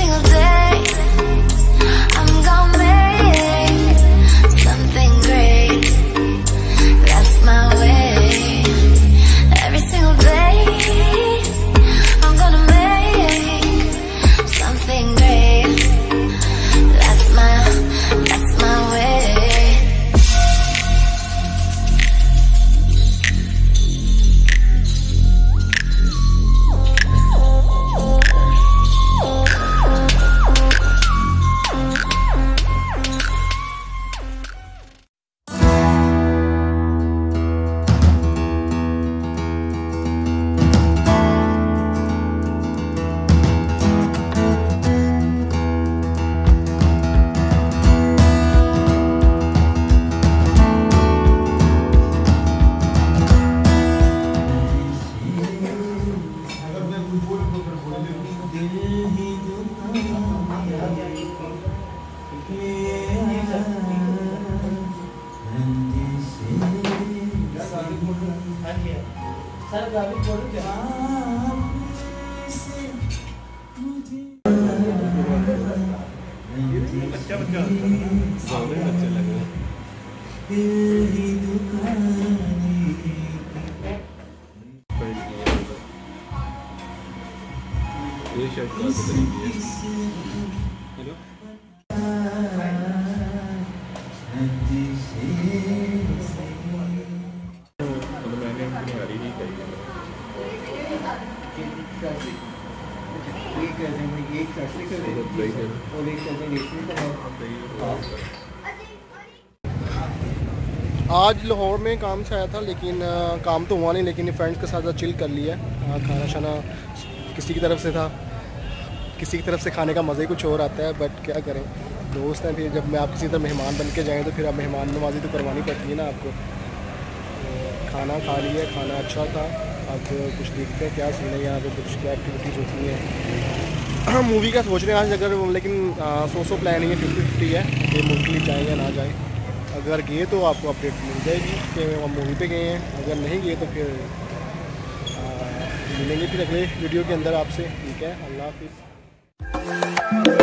single day I'm gonna make something great. That's my way. Every single day I'm gonna make something great. That's my way. ये shirt का hello मैंने अपनी हरी ही करी आज लाहौर में काम से आया था, लेकिन काम तो हुआ नहीं, लेकिन फ्रेंड्स के साथ चिल कर लिया। खाना शाना किसी की तरफ से था, किसी की तरफ से खाने का मज़ा ही कुछ और आता है, बट क्या करें, दोस्त हैं। फिर जब मैं आप किसी तरह मेहमान बन के जाएँ तो फिर आप मेहमान नवाजी तो करवानी पड़ती है ना आपको। तो खाना खा लिया, खाना अच्छा था। अब कुछ देखते हैं क्या सीन है यहाँ पे, कुछ क्या एक्टिविटीज़ होती हैं। मूवी का सोच रहे हैं आज, अगर लेकिन 100 प्लान नहीं है, 50-50 है कि मूवी के लिए जाएँ या ना जाएँ। अगर गए तो आपको अपडेट मिल जाएगी कि हम मूवी पे गए हैं, अगर नहीं गए तो फिर मिलेंगे फिर अगले वीडियो के अंदर आपसे। ठीक है, अल्लाह हाफिज़।